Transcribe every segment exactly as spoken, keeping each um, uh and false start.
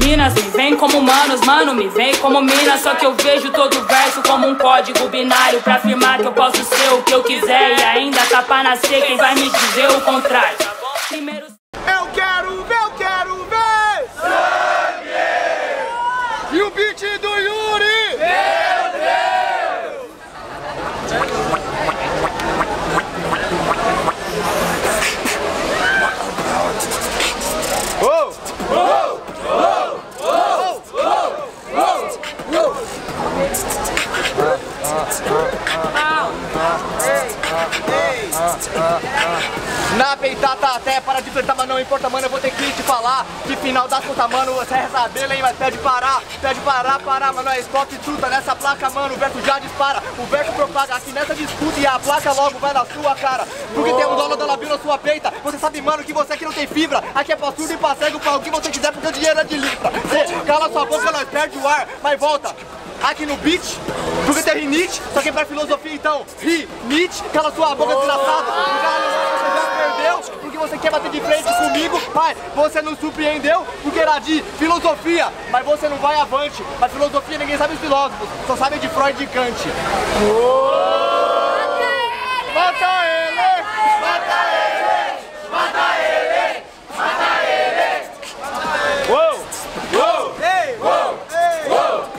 minas, me vem como manos, mano, me vem como mina. Só que eu vejo todo verso como um código binário pra afirmar que eu posso ser o que eu quiser e ainda tá pra nascer quem vai me dizer o contrário. Primeiro... Eu quero ver, eu quero ver sangue! E o beat do Yuri! Meu Deus! Oh! Oh! Oh! Oh! Oh! Oh! Na peitata até para de flertar, mas não importa, mano, eu vou ter que te falar. De final das contas, mano, você é saber, hein, mas pede parar. Pede parar, parar, mano, é stop truta. Nessa placa, mano, o verso já dispara. O verso propaga aqui nessa disputa e a placa logo vai na sua cara. Porque tem um dólar da labila na sua peita. Você sabe, mano, que você aqui não tem fibra. Aqui é pra surdo e pra cego, pra o que você quiser, porque o dinheiro é de libra. Você cala sua boca, nós perde o ar, mas volta. Aqui no beat, porque tem rinite, só que é pra filosofia então, rinite, cala sua boca, desgraçado. Você já perdeu, porque você quer bater de frente comigo, pai, você não surpreendeu, porque era de filosofia, mas você não vai avante. Mas filosofia ninguém sabe os filósofos, só sabe de Freud e Kant. Oh! Mata ele! Mata ele! Mata ele! Mata ele! Uou! Uou! Ei! Uou! Uou!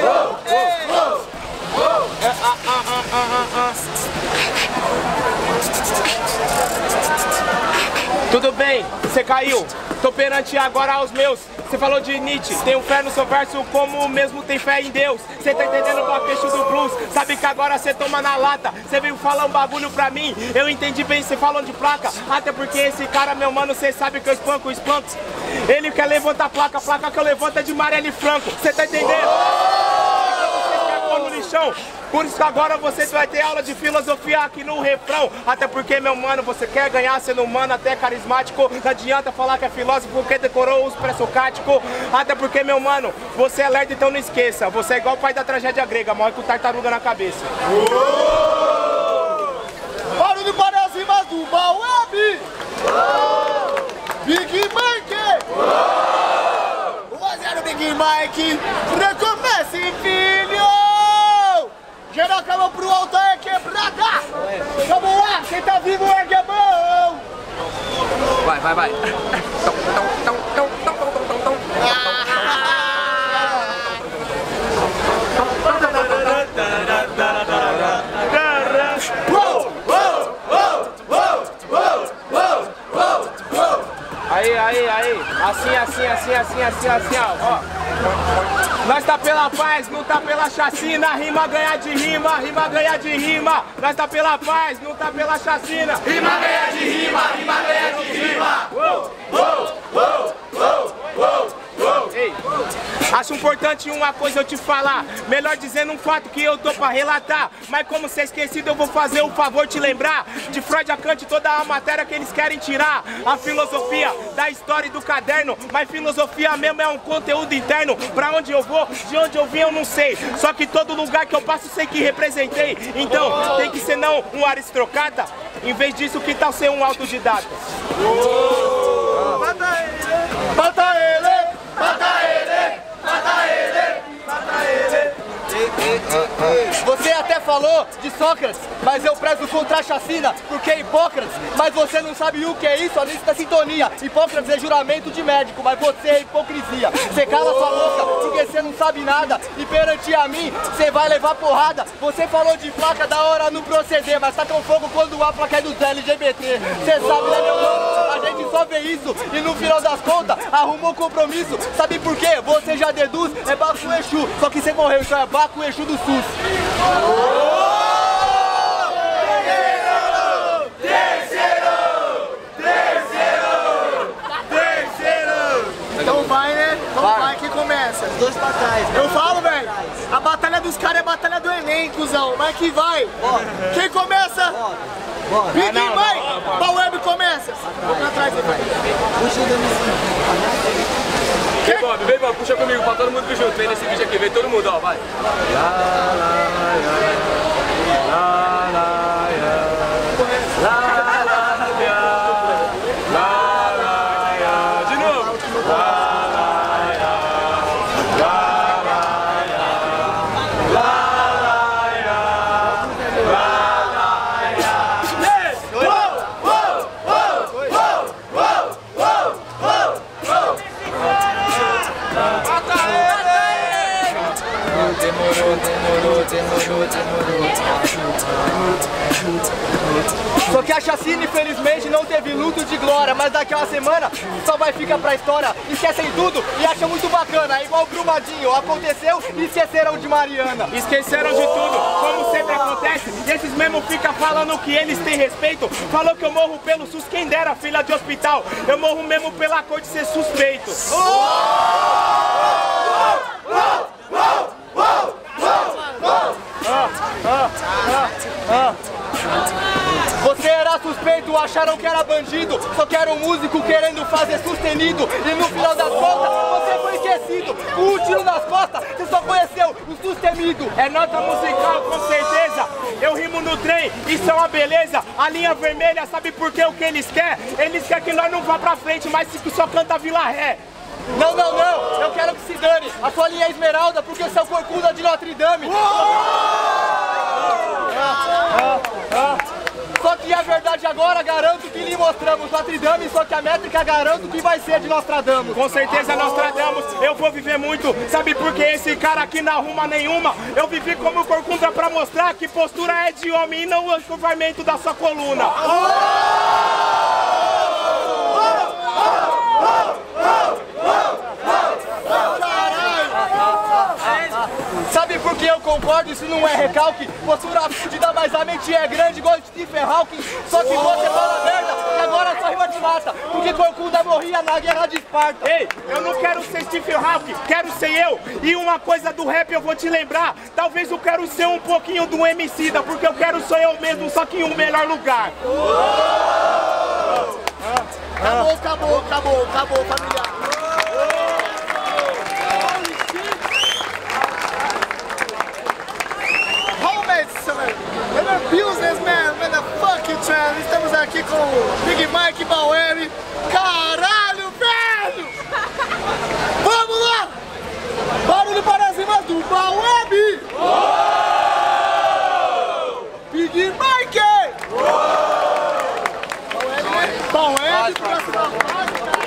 Tudo bem, você caiu. Tô perante agora aos meus. Você falou de Nietzsche, tenho fé no seu verso como mesmo tem fé em Deus. Você tá entendendo o papecho do blues, sabe que agora você toma na lata. Você veio falar um bagulho pra mim, eu entendi bem, você falando de placa. Até porque esse cara, meu mano, você sabe que eu espanco, espanco. Ele quer levantar a placa, a placa que eu levanto é de Marielle Franco. Você tá entendendo? No lixão. Por isso que agora você vai ter aula de filosofia aqui no refrão. Até porque, meu mano, você quer ganhar sendo humano, até carismático. Não adianta falar que é filósofo porque decorou os pré-socrático. Até porque, meu mano, você é lerdo, então não esqueça. Você é igual o pai da tragédia grega, morre com tartaruga na cabeça. Barulho para as rimas do Baueb! Big Mike! um a zero Big Mike! Recomece, filho! Geral, calma pro alto, é quebrada! Vamos lá, quem tá vivo ergue a mão! Vai, vai, vai! Aí, aí, aí! Assim, assim, assim, assim, assim, assim, ó! Nós tá pela paz, não tá pela chacina. Rima ganha de rima, rima ganha de rima. Nós tá pela paz, não tá pela chacina. Rima ganha de rima, rima ganha de rima. Uou, uou, uou, uou, uou, uou. Ei, acho importante uma coisa eu te falar. Melhor dizendo um fato que eu tô pra relatar. Mas como cê é esquecido, eu vou fazer um favor te lembrar. De Freud a Kant, toda a matéria que eles querem tirar. A filosofia da história e do caderno. Mas filosofia mesmo é um conteúdo interno. Pra onde eu vou, de onde eu vim eu não sei. Só que todo lugar que eu passo sei que representei. Então tem que ser não um aristocrata. Em vez disso, que tal ser um autodidata? Mata ele! Mata ele! Mata ele! Mata ele! Mata ele! Você até falou de Sócrates, mas eu prezo contra a chacina, porque é Hipócrates. Mas você não sabe o que é isso, a lista da sintonia. Hipócrates é juramento de médico, mas você é hipocrisia. Você cala sua boca, porque você não sabe nada. E perante a mim, você vai levar porrada. Você falou de placa da hora no proceder, mas tá com fogo quando a placa é dos L G B T. Você sabe, né, meu mano? A gente só vê isso e no final das contas arrumou compromisso. Sabe por quê? Você já deduz, é Baco Exu. Só que você morreu, então é Baco Exu do SUS. Então vai, né? Então vai, vai que começa. Os dois pra trás. Né? Eu falo, velho. A batalha dos caras é a batalha do Enem, cuzão. Vai que vai. Bora. Quem começa? Bora. Bora. Big Mike. Baueb começa. Vou pra trás, vai. Puxa o Danicinho. Vem, Bob, vem, Bob. Puxa comigo pra todo mundo vir junto. Vem nesse vídeo aqui. Vem todo mundo, ó. Vai. La, la, la, la, la, la. demorou, demorou, demorou, demorou. Só que a chacina, infelizmente, não teve luto de glória, mas daqui a uma semana só vai ficar pra história. Esquecem tudo e acham muito bacana, é igual o Brumadinho. Aconteceu e esqueceram de Mariana. Esqueceram de tudo, como sempre acontece. E esses mesmo ficam falando que eles têm respeito. Falou que eu morro pelo SUS, quem dera, filha de hospital. Eu morro mesmo pela cor de ser suspeito. Você era suspeito, acharam que era bandido. Só que era um músico querendo fazer sustenido. E no final das contas, você foi esquecido. Com um tiro nas costas, você só conheceu o sustenido. É nota musical, com certeza. Eu rimo no trem, isso é uma beleza. A linha vermelha, sabe por que o que eles querem? Eles querem que nós não vá pra frente, mas que só canta Vila Ré. Não, não, não, eu quero que se dane. A sua linha é esmeralda porque você é o corcunda de Notre Dame. Ah, ah, ah. Só que a verdade agora, garanto que lhe mostramos Notre Dame, só que a métrica garanto que vai ser de Nostradamus. Com certeza Nostradamus, eu vou viver muito. Sabe por que esse cara aqui não arruma nenhuma? Eu vivi como corcunda pra mostrar que postura é de homem e não o encurvamento da sua coluna. Sabe por que eu concordo? Isso não é recalque. Postura fudida, mas a mente é grande, igual de Stephen Hawking. Só que você fala merda e agora só rima de mata. Porque corcunda morria na guerra de Esparta. Ei, eu não quero ser Stephen Hawking, quero ser eu. E uma coisa do rap eu vou te lembrar. Talvez eu quero ser um pouquinho do Emicida, porque eu quero ser eu mesmo, só que em um melhor lugar. Acabou, acabou, acabou, acabou, família. Businessman, man, fuck you, Tran. Estamos aqui com o Big Mike Bauer. Caralho, velho! Vamos lá! Barulho para cima do Bauer! Big Mike! Bauer, Bauer, próxima fase.